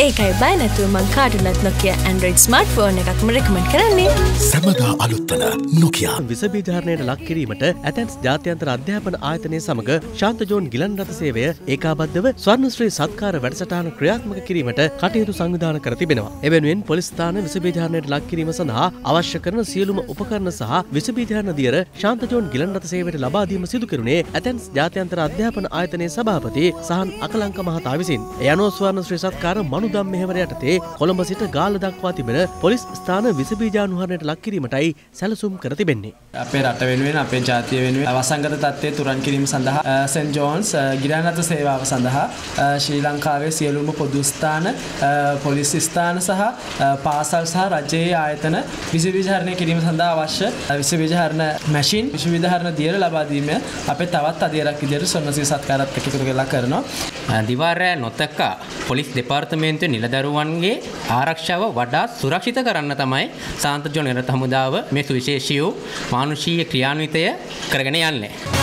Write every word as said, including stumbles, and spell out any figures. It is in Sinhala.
ඒකයි බය නැතුව මං කාටුනත් Nokia Android smartphone එකක්ම recommend කරන්නේ. සමදා අලුත්වන Nokia විස බීජාරණයට ලක් කිරීමට ඇතැන්ස් ජාත්‍යන්තර අධ්‍යාපන ආයතනය සමග ශාන්ත ජෝන් ගිලන් රථ සේවය ඒකාබද්ධව ස්වර්ණශ්‍රී සත්කාර වැඩසටහන ක්‍රියාත්මක කිරීමට කටයුතු සංවිධානය කර තිබෙනවා. එවෙනුවෙන් පොලිස් ස්ථාන විස බීජාරණයට ලක් කිරීම සඳහා අවශ්‍ය කරන සියලුම උපකරණ සහ විස බීජාරණ දියර ශාන්ත ජෝන් ගිලන් රථ සේවයට ලබා දීම සිදු කෙරුණේ ඇතැන්ස් ජාත්‍යන්තර අධ්‍යාපන ආයතනයේ සභාපති සහන් අකලංක මහතා විසින්. ඒ අනුව ස්වර්ණශ්‍රී සත්කාර මනුදම් මෙහෙවර යටතේ කොළඹ සිට ගාල්ල දක්වා තිබෙන පොලිස් ස්ථාන විස බීජානුහරණයට ලක් කිරීමටයි සැලසුම් කර තිබෙන්නේ. අපේ රට වෙනුවෙන් අපේ ජාතිය වෙනුවෙන් වසංගත තත්ත්වයේ තුරන් කිරීම සඳහා සෙන්ට් ජෝන්ස් ගිලන් රථ සේවාව සඳහා ශ්‍රී ලංකාවේ සියලුම පොදු ස්ථාන පොලිස් ස්ථාන සහ පාසල් සහ රජයේ ආයතන විස බීජාරණය කිරීම සඳහා අවශ්‍ය විස බීජාරණ මැෂින් විස බීජාරණ දියර ලබා දීම අපේ තවත් අධීරක් විදිහට ස්වර්ණශ්‍රී සත්කාරත් එකතු කරලා කරනවා. දිවාරය නොතක පොලිස් දෙපාර්තමේන්තුවේ නිලදරුවන්ගේ ආරක්ෂාව වඩා සුරක්ෂිත කරන්න තමයි සාන්ත ජෝන් නිරත හමුදාව මේ සුවිශේෂී වූ මානුෂීය ක්‍රියාන්විතය කරගෙන යන්නේ.